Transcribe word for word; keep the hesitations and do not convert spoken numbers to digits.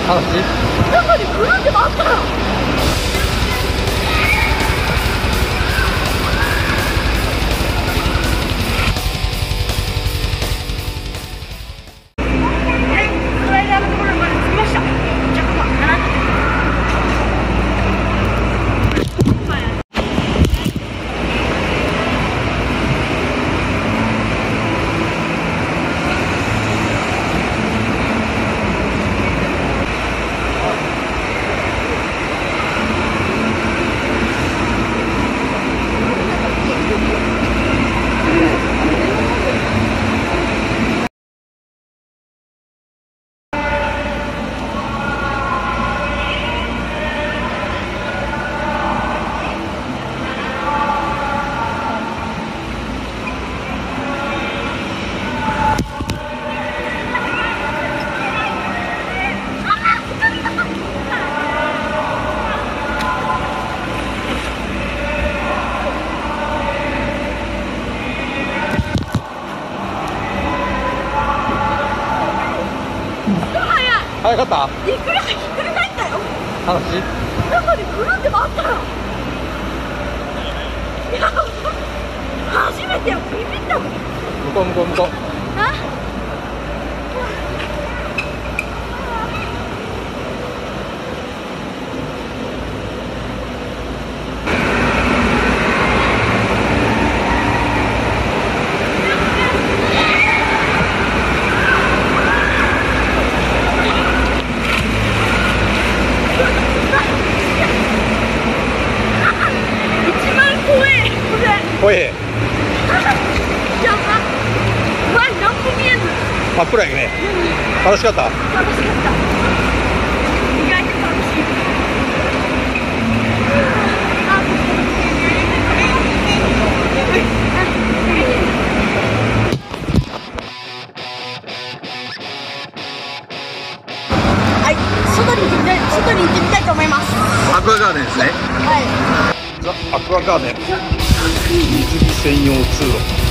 楽しい。 中にグループがあったら。 早かった。 ひっくりひっくり返ったよ。 楽しい。 中にグループがあったら。いや初めてよ、ビビったもん。 向こう向こう向こう。 あ怖え。 やば。前何も見えず。 真っ暗やね。楽しかった。 楽しかった。意外と楽しい。はい、外に行ってみたい、外に行ってみたいと思います。 アクアガーデンですね。 はい。 ザ・アクアガーデン。水着専用通路。